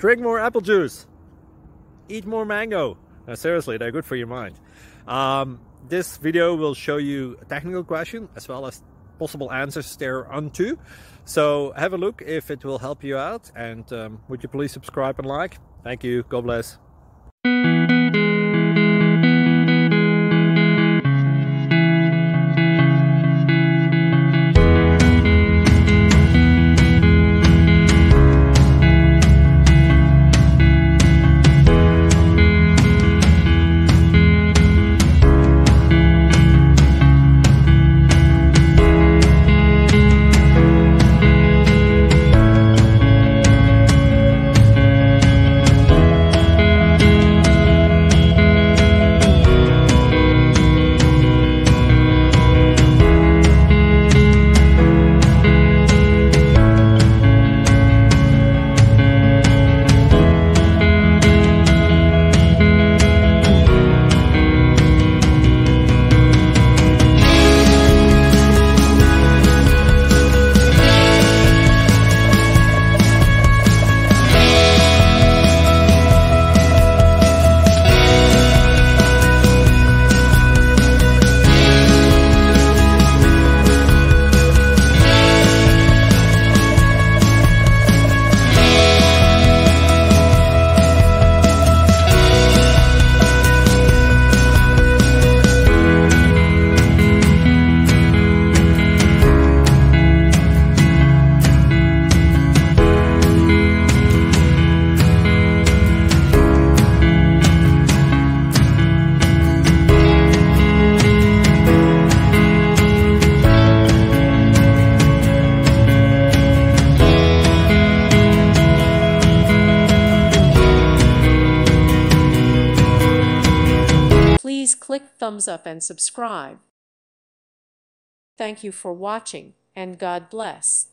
Drink more apple juice. Eat more mango. No, seriously, they're good for your mind. This video will show you a technical question as well as possible answers thereunto. So have a look if it will help you out, and would you please subscribe and like? Thank you. God bless. Please click thumbs up and subscribe. Thank you for watching, and God bless.